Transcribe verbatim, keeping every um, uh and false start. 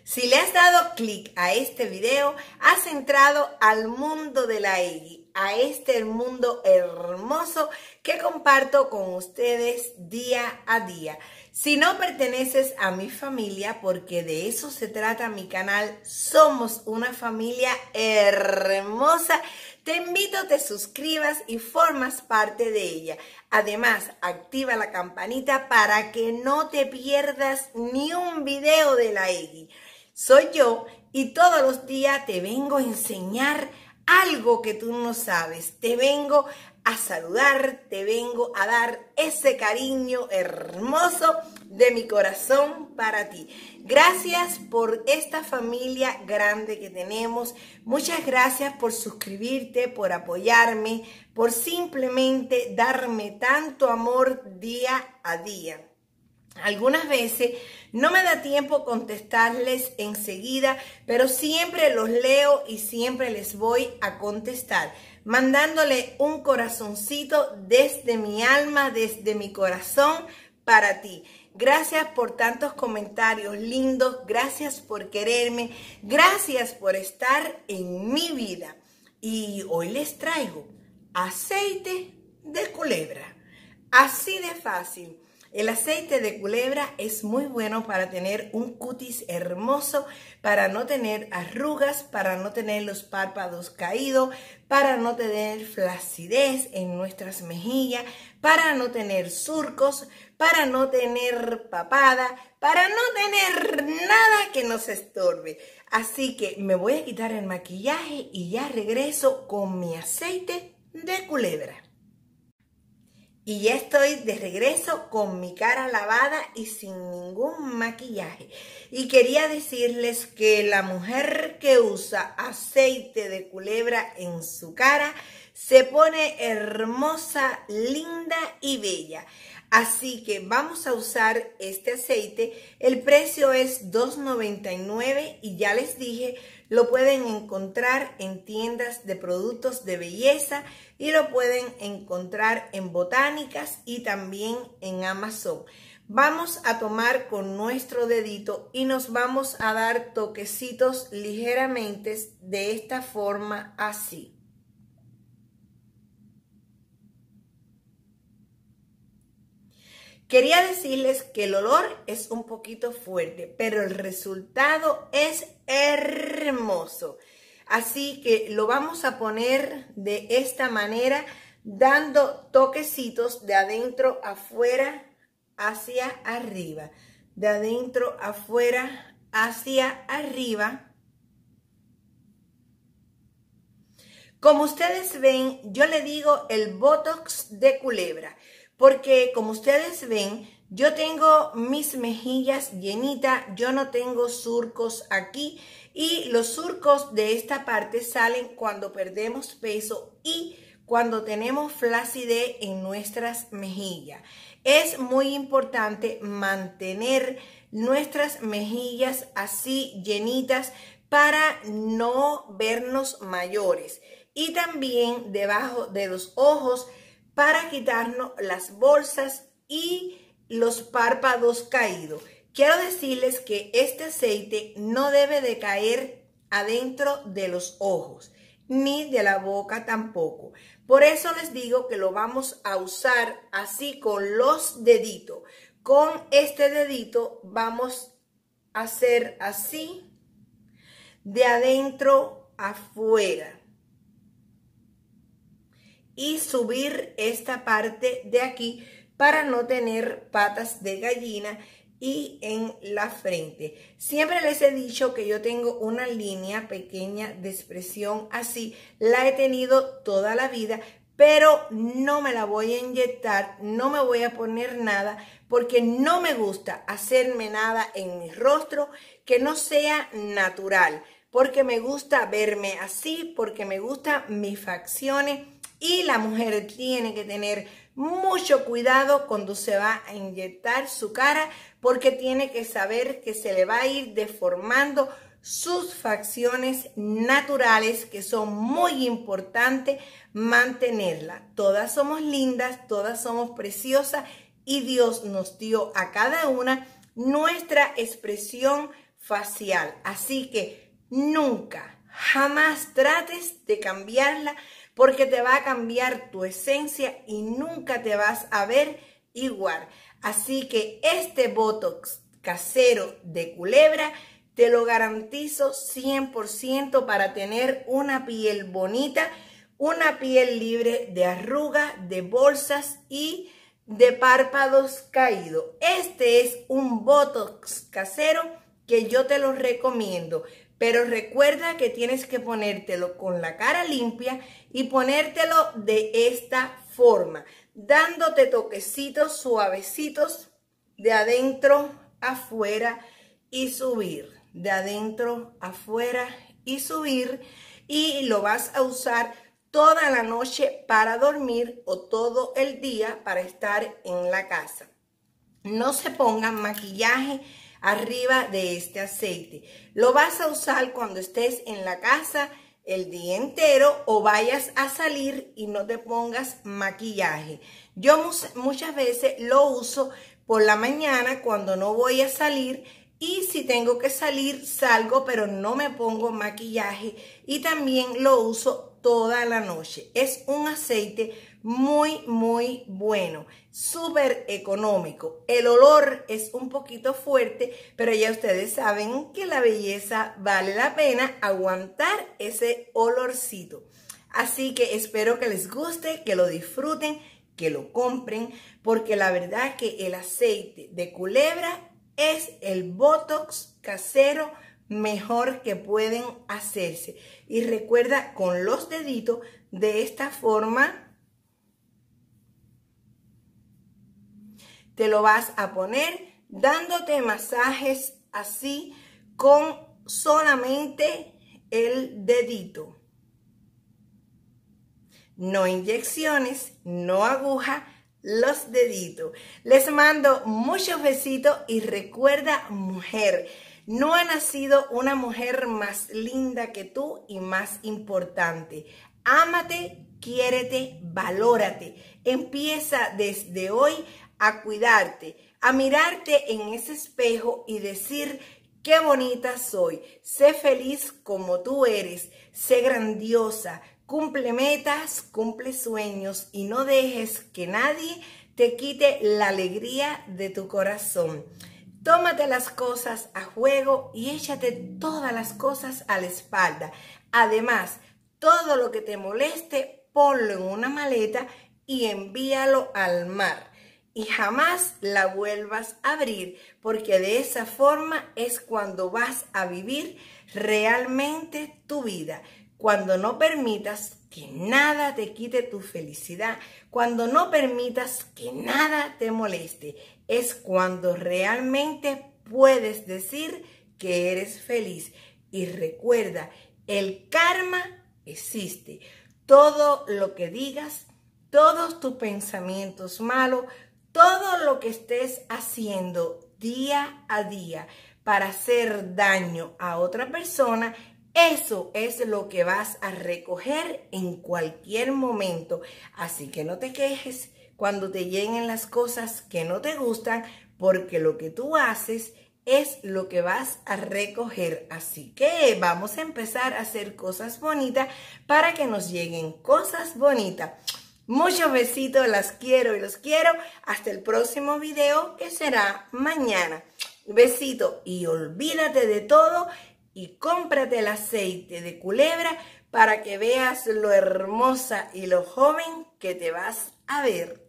Si le has dado clic a este video, has entrado al mundo de la Eggy, a este mundo hermoso que comparto con ustedes día a día. Si no perteneces a mi familia, porque de eso se trata mi canal, somos una familia hermosa, te invito a te suscribas y formas parte de ella. Además, activa la campanita para que no te pierdas ni un video de la Eggy. Soy yo y todos los días te vengo a enseñar algo que tú no sabes. Te vengo a saludar, te vengo a dar ese cariño hermoso de mi corazón para ti. Gracias por esta familia grande que tenemos. Muchas gracias por suscribirte, por apoyarme, por simplemente darme tanto amor día a día. Algunas veces no me da tiempo contestarles enseguida, pero siempre los leo y siempre les voy a contestar, mandándole un corazoncito desde mi alma, desde mi corazón para ti. Gracias por tantos comentarios lindos, gracias por quererme, gracias por estar en mi vida. Y hoy les traigo aceite de culebra, así de fácil. El aceite de culebra es muy bueno para tener un cutis hermoso, para no tener arrugas, para no tener los párpados caídos, para no tener flacidez en nuestras mejillas, para no tener surcos, para no tener papada, para no tener nada que nos estorbe. Así que me voy a quitar el maquillaje y ya regreso con mi aceite de culebra. Y ya estoy de regreso con mi cara lavada y sin ningún maquillaje. Y quería decirles que la mujer que usa aceite de culebra en su cara se pone hermosa, linda y bella. Así que vamos a usar este aceite. El precio es dos noventa y nueve y ya les dije, lo pueden encontrar en tiendas de productos de belleza y lo pueden encontrar en Botánicas y también en Amazon. Vamos a tomar con nuestro dedito y nos vamos a dar toquecitos ligeramente de esta forma, así. Quería decirles que el olor es un poquito fuerte, pero el resultado es hermoso. Así que lo vamos a poner de esta manera, dando toquecitos de adentro afuera hacia arriba. De adentro afuera hacia arriba. Como ustedes ven, yo le digo el Botox de culebra. Porque como ustedes ven, yo tengo mis mejillas llenitas, yo no tengo surcos aquí y los surcos de esta parte salen cuando perdemos peso y cuando tenemos flacidez en nuestras mejillas. Es muy importante mantener nuestras mejillas así llenitas para no vernos mayores. Y también debajo de los ojos, para quitarnos las bolsas y los párpados caídos. Quiero decirles que este aceite no debe de caer adentro de los ojos, ni de la boca tampoco. Por eso les digo que lo vamos a usar así con los deditos. Con este dedito vamos a hacer así, de adentro afuera. Y subir esta parte de aquí para no tener patas de gallina y en la frente. Siempre les he dicho que yo tengo una línea pequeña de expresión así. La he tenido toda la vida, pero no me la voy a inyectar, no me voy a poner nada porque no me gusta hacerme nada en mi rostro que no sea natural. Porque me gusta verme así, porque me gustan mis facciones. Y la mujer tiene que tener mucho cuidado cuando se va a inyectar su cara porque tiene que saber que se le va a ir deformando sus facciones naturales, que son muy importantes mantenerlas. Todas somos lindas, todas somos preciosas y Dios nos dio a cada una nuestra expresión facial. Así que nunca, jamás trates de cambiarla porque te va a cambiar tu esencia y nunca te vas a ver igual. Así que este Botox casero de Culebra te lo garantizo cien por ciento para tener una piel bonita, una piel libre de arrugas, de bolsas y de párpados caídos. Este es un Botox casero que yo te lo recomiendo, pero recuerda que tienes que ponértelo con la cara limpia y ponértelo de esta forma, dándote toquecitos suavecitos de adentro afuera y subir, de adentro afuera y subir, y lo vas a usar toda la noche para dormir o todo el día para estar en la casa. No se pongan maquillaje arriba de este aceite. Lo vas a usar cuando estés en la casa el día entero o vayas a salir y no te pongas maquillaje. Yo muchas veces lo uso por la mañana cuando no voy a salir, y si tengo que salir salgo, pero no me pongo maquillaje, y también lo uso toda la noche. Es un aceite muy muy bueno, súper económico. El olor es un poquito fuerte, pero ya ustedes saben que la belleza vale la pena aguantar ese olorcito. Así que espero que les guste, que lo disfruten, que lo compren, porque la verdad que el aceite de Culebra es el Botox casero mejor que pueden hacerse. Y recuerda, con los deditos de esta forma te lo vas a poner, dándote masajes así con solamente el dedito. No inyecciones, no aguja, los deditos. Les mando muchos besitos y recuerda, mujer, no ha nacido una mujer más linda que tú y más importante. Ámate, quiérete, valórate. Empieza desde hoy a cuidarte, a mirarte en ese espejo y decir: qué bonita soy. Sé feliz como tú eres, sé grandiosa. Cumple metas, cumple sueños y no dejes que nadie te quite la alegría de tu corazón. Tómate las cosas a juego y échate todas las cosas a la espalda. Además, todo lo que te moleste, ponlo en una maleta y envíalo al mar. Y jamás la vuelvas a abrir, porque de esa forma es cuando vas a vivir realmente tu vida. Cuando no permitas que nada te quite tu felicidad, cuando no permitas que nada te moleste, es cuando realmente puedes decir que eres feliz. Y recuerda, el karma existe. Todo lo que digas, todos tus pensamientos malos, todo lo que estés haciendo día a día para hacer daño a otra persona, eso es lo que vas a recoger en cualquier momento. Así que no te quejes cuando te lleguen las cosas que no te gustan, porque lo que tú haces es lo que vas a recoger. Así que vamos a empezar a hacer cosas bonitas para que nos lleguen cosas bonitas. Muchos besitos, las quiero y los quiero. Hasta el próximo video, que será mañana. Besito y olvídate de todo y cómprate el aceite de Culebra para que veas lo hermosa y lo joven que te vas a ver.